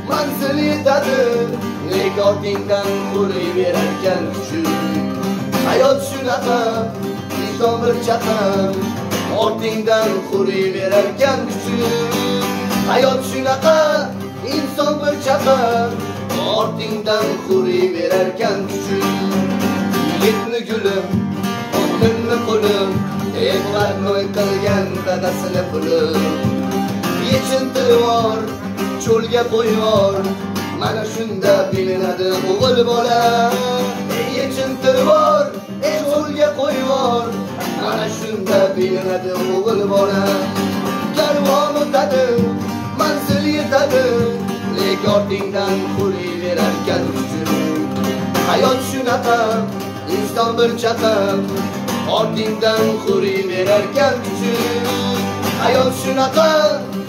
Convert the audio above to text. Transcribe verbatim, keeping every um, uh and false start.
manzil yetadi, lek ortingdan quriverarkan kuchuk. Hayot shunaqa, vijdon bir chaqim, ortingdan quriverarkan kuchuk. Hayot shunaqa, inson bir chaqim, ortingdan quriverarkan kuchuk. Yigitni gulim, xotinni qulim, evlatni qilgan dadasini pulim. Yechintirvor, cho'lga qo'yvor, mana shunda bilinadi o'g'il bola. Yechintirvor, cho'lga qo'yvor, mana shunda bilinadi o'g'il bola. Karvon o'tadi, manzil yetadi, lek ortingdan quriverarkan kuchuk. Hayot shunaqa, inson bir chaqim, ortingdan quriverarkan kuchuk. Hayot shunaqa,